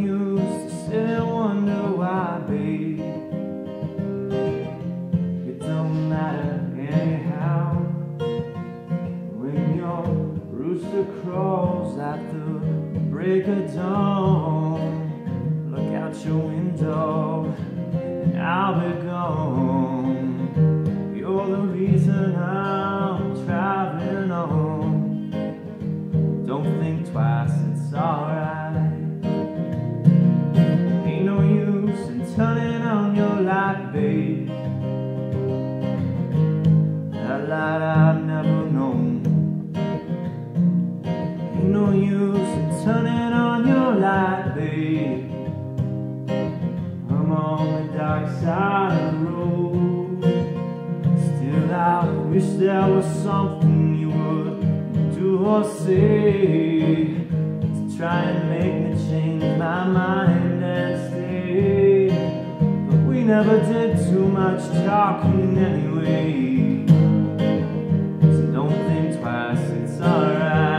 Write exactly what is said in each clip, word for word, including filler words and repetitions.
use to sit and wonder why, babe. It don't matter anyhow. When your rooster crows at the break of dawn, look out your window and I'll be gone. You're the reason I'm traveling on. Don't think twice, it's alright. Ain't no use in turning on your light, babe. That light I've never known. Ain't no use in turning on your light, babe. I'm on the dark side of the road. Still I wish there was something you would do or say to try and make me change my mind and stay. But we never did too much talking anyway. So don't think twice, it's alright.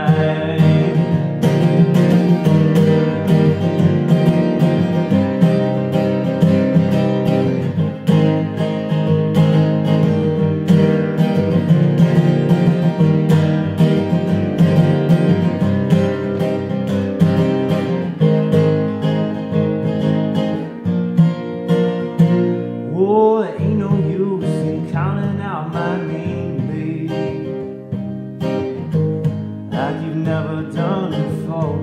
Oh, there ain't no use in counting out my name, babe, like you've never done before.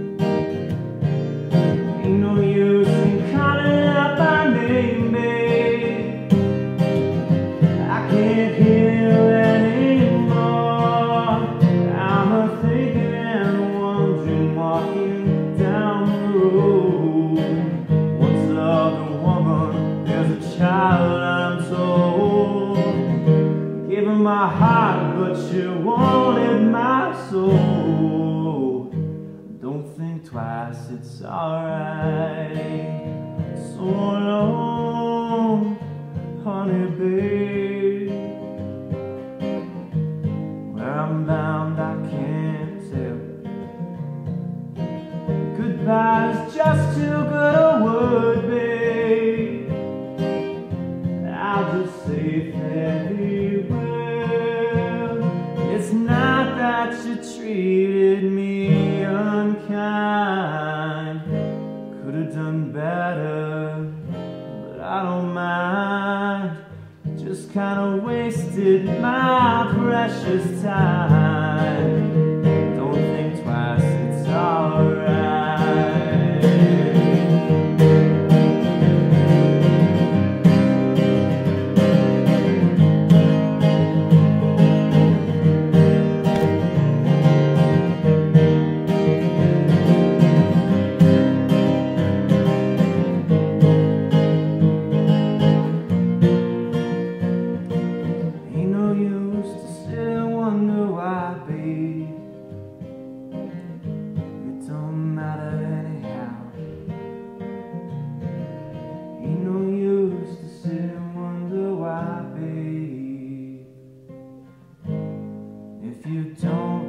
Ain't no use in counting out my name, babe. I can't hear you anymore. I'm a thinking and wondering, walking down the road. Once loved a woman, there's a child, I'm told. Gave her my heart, but she wanted my soul. Don't think twice, it's alright. So long, honey, babe. Where I'm bound, I can't tell. Goodbye's just too good a word, babe. I'll just say very well. It's not that you treated me unkind. Could have done better, but I don't mind. Just kinda wasted my precious time. Don't think twice, it's alright. It don't matter anyhow. Ain't no use to sit and wonder why, babe. If you don't